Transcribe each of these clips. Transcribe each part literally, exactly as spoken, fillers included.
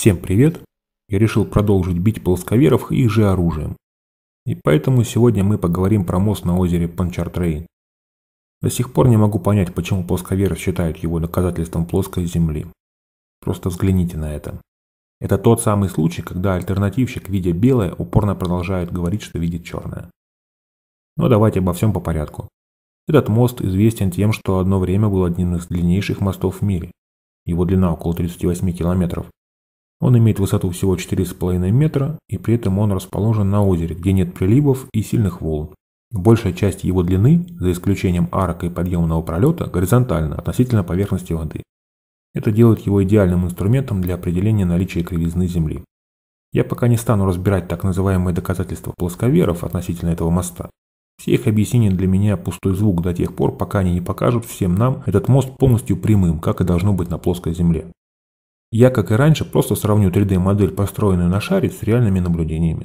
Всем привет! Я решил продолжить бить плосковеров их же оружием. И поэтому сегодня мы поговорим про мост на озере Пончартрейн. До сих пор не могу понять, почему плосковеры считают его доказательством плоской земли. Просто взгляните на это. Это тот самый случай, когда альтернативщик, видя белое, упорно продолжает говорить, что видит черное. Но давайте обо всем по порядку. Этот мост известен тем, что одно время был одним из длиннейших мостов в мире. Его длина около тридцати восьми километров. Он имеет высоту всего четыре с половиной метра, и при этом он расположен на озере, где нет приливов и сильных волн. Большая часть его длины, за исключением арок и подъемного пролета, горизонтальна относительно поверхности воды. Это делает его идеальным инструментом для определения наличия кривизны Земли. Я пока не стану разбирать так называемые доказательства плосковеров относительно этого моста. Все их объяснения для меня пустой звук до тех пор, пока они не покажут всем нам этот мост полностью прямым, как и должно быть на плоской Земле. Я, как и раньше, просто сравню три дэ модель, построенную на шаре, с реальными наблюдениями.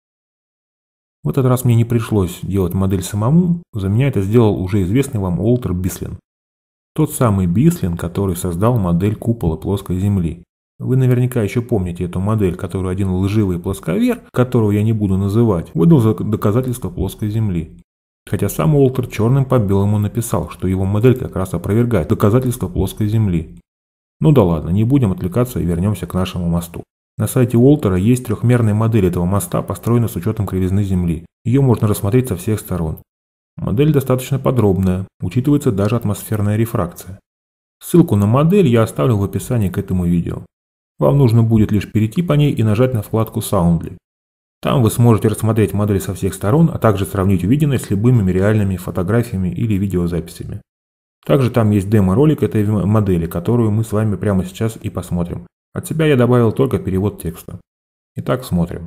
В этот раз мне не пришлось делать модель самому, за меня это сделал уже известный вам Уолтер Бислин. Тот самый Бислин, который создал модель купола плоской Земли. Вы наверняка еще помните эту модель, которую один лживый плосковер, которого я не буду называть, выдал за доказательство плоской Земли. Хотя сам Уолтер черным по белому написал, что его модель как раз опровергает доказательство плоской Земли. Ну да ладно, не будем отвлекаться и вернемся к нашему мосту. На сайте Уолтера есть трехмерная модель этого моста, построена с учетом кривизны Земли. Ее можно рассмотреть со всех сторон. Модель достаточно подробная, учитывается даже атмосферная рефракция. Ссылку на модель я оставлю в описании к этому видео. Вам нужно будет лишь перейти по ней и нажать на вкладку Soundly. Там вы сможете рассмотреть модель со всех сторон, а также сравнить увиденное с любыми реальными фотографиями или видеозаписями. Также там есть демо-ролик этой модели, которую мы с вами прямо сейчас и посмотрим. От себя я добавил только перевод текста. Итак, смотрим.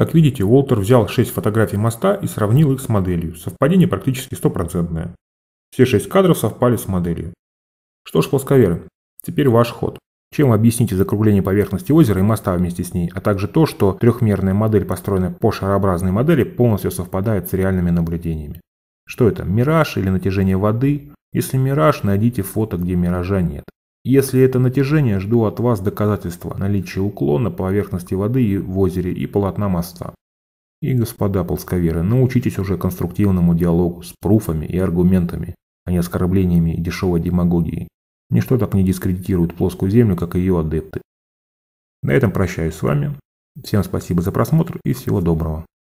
Как видите, Уолтер взял шесть фотографий моста и сравнил их с моделью. Совпадение практически стопроцентное. Все шесть кадров совпали с моделью. Что ж, плосковеры, теперь ваш ход. Чем вы объясните закругление поверхности озера и моста вместе с ней, а также то, что трехмерная модель, построенная по шарообразной модели, полностью совпадает с реальными наблюдениями? Что это, мираж или натяжение воды? Если мираж, найдите фото, где миража нет. Если это натяжение, жду от вас доказательства наличия уклона поверхности воды в озере и полотна моста. И, господа плосковеры, научитесь уже конструктивному диалогу с пруфами и аргументами, а не оскорблениями и дешевой демагогией. Ничто так не дискредитирует плоскую землю, как ее адепты. На этом прощаюсь с вами. Всем спасибо за просмотр и всего доброго.